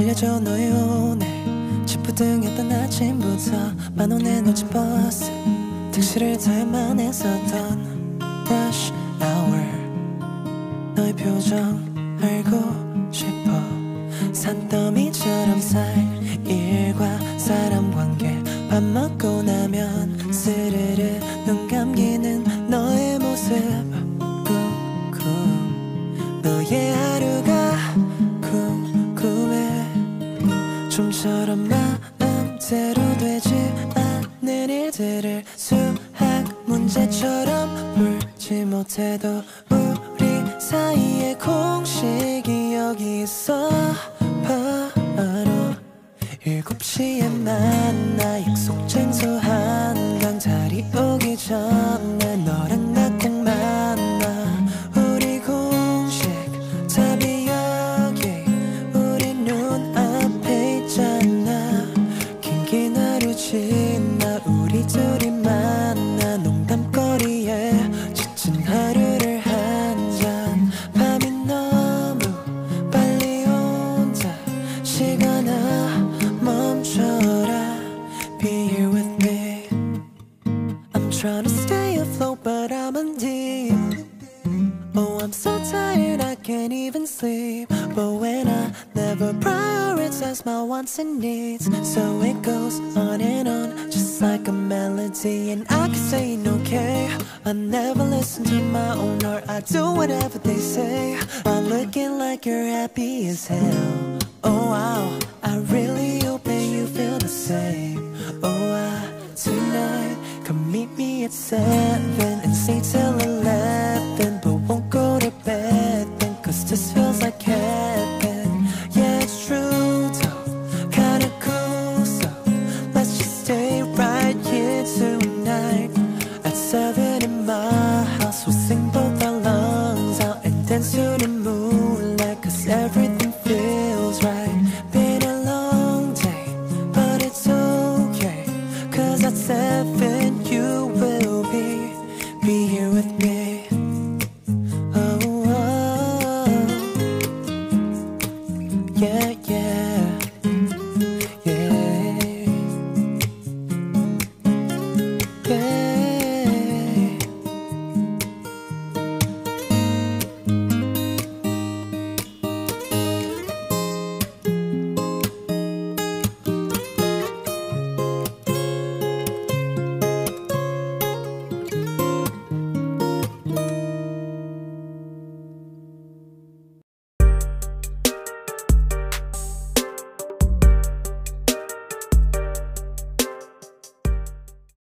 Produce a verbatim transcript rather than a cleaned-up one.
알려줘 너의 오늘 짓부등했던 아침부터 만원에 놓친 버스 택시를 타야만 했었던 rush hour 너의 표정 알고 싶어 산더미처럼 살 일과 사람 관계 밥 먹고 나면 스르르 눈 감기는 너의 모습 쿵쿵 너의 하루가 궁금해 좀처럼 마음대로 되지 않는 일들을 수학 문제처럼 풀지 못해도 우리 사이의 공식이 여기 있어 바로 일곱 시에 만나 약속 장소한 강 자리 오기 전에 너랑 나 꼭 만나 우리 공식 답이 여기 우리 눈앞에 있잖아 긴긴 하루 지나 우리 둘이 만나 농담거리에 지친 하루를 한잔 밤이 너무 빨리 온다 시간아 멈춰라 Be here with me I'm trying to stay afloat but I'm in deep Oh I'm so tired I can't even sleep But when I never prioritize my wants and needs So it goes on and on just like a melody And I can say okay I never listen to my own heart I do whatever they say I'm looking like you're happy as hell Oh wow I really hope that you feel the same Oh I tonight come meet me at seven and stay till eleven but won't go to bed then cause this feels like heaven Yeah it's true though kinda cool so let's just stay right here tonight at seven in my house we'll sing both our lungs out and dance to the moonlight cause everything feels right been a long day but it's okay cause at seven you will be be here with me oh, oh. Yeah